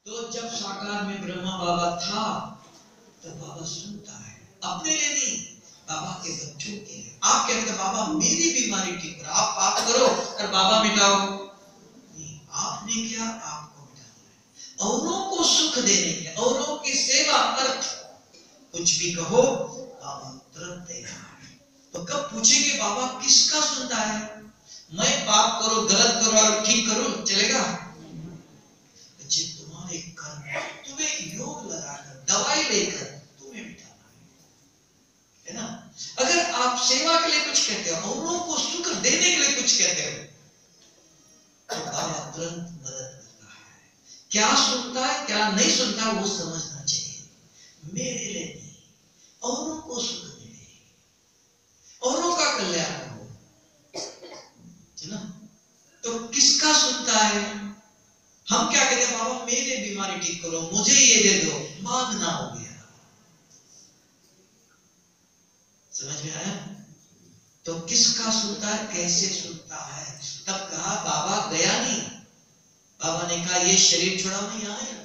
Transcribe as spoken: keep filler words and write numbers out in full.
तो जब साकार में ब्रह्मा बाबा था तो बाबा सुनता है, अपने लिए नहीं, बाबा के बच्चों के लिए। आप कहते हैं बाबा मेरी बीमारी ठीक करो, आप पाप करो और बाबा मिटाओ, नहीं, आपने क्या आपको मिटाना है, औरों को सुख देने के, औरों की सेवा कर, कुछ भी कहो बाबा तुरंत तैयार। तो कब पूछेंगे बाबा किसका सुनता है? मैं पाप करो, गलत करो और ठीक करूं चलेगा? बच्चे तुम्हारे कर्म, तुम्हें योग लगाकर, दवाई लेकर तुम्हें मिटाना है, है ना? अगर आप सेवा के लिए कुछ कहते हो, औरों को सुख देने के लिए कुछ कहते हो, तो बाबा तुरंत मदद करता है। क्या सुनता है क्या नहीं सुनता वो समझना चाहिए। मेरे लिए नहीं, औरों को सुख मिले, औरों का कल्याण हो, है ना? तो किसका सुनता है? हम क्या कहते हैं, बाबा मेरे बीमारी ठीक करो, मुझे ये दे दो, मांगना हो गया। समझ में आया? तो किसका सुनता है, कैसे सुनता है? तब कहा बाबा गया नहीं, बाबा ने कहा ये शरीर छोड़ा मैं यहाँ आया,